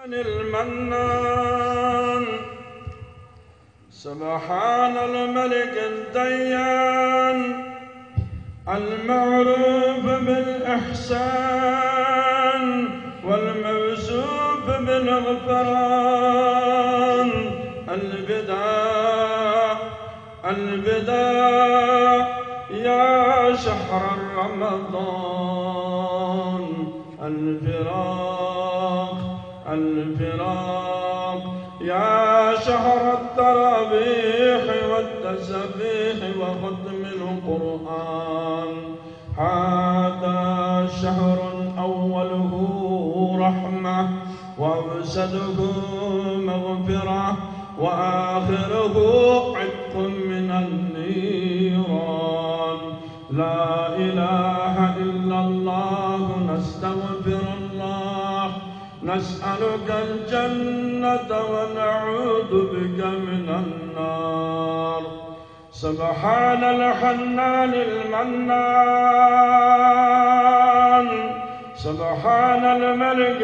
المنان سبحان الملك الديان المعروف بالإحسان والموصوف بالغفران البداء يا شهر رمضان الفراق يا شهر التراويح والتسبيح وختم القرآن. هذا شهر أوله رحمة وأوسطه مغفرة وآخره عتق من النيران. لا إله إلا الله نستغفر الله نسألك الجنة ونعوذ بك من النار. سبحان الحنان المنان سبحان الملك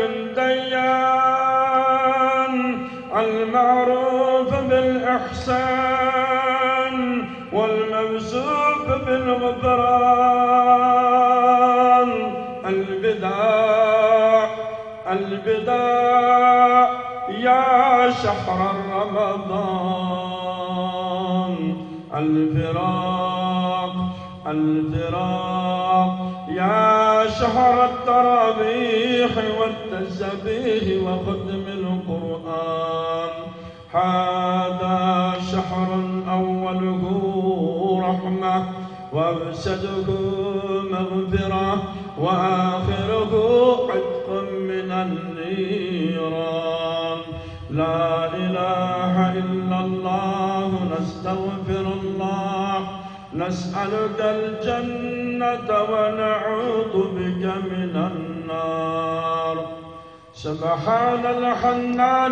الديان المعروف بالإحسان والموصوف بالغفران. البداء يا شهر رمضان. الفراق يا شهر التراويح والتسبيح وختم القرآن. هذا شهر أوله رحمة وأوسطه مغفرة وآخره عتق من النيران. لا إله إلا الله نستغفر الله نسألك الجنة ونعوذ بك من النار. سبحان الحنان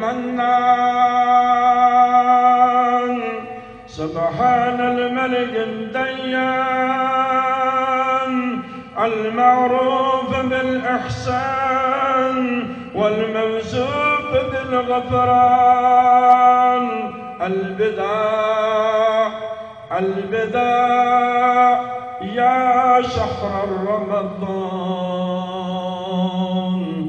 المنان سبحان الملك الديان المعروف بالإحسان والموصوف بالغفران. البداء يا شهر رمضان.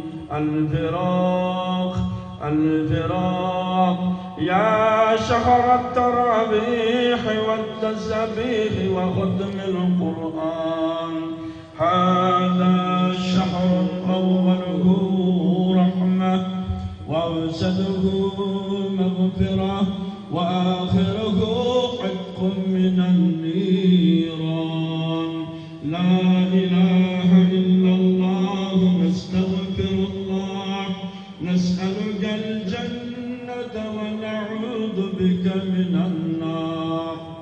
الفراق يا شهر التراويح والتسبيح وختم القرآن. هذا شهر أوله رحمة وأوسطه مغفرة وآخره عتق من النيران. لا إله إلا الله نستغفر الله نسألك الجنة ونعوذ بك من النار.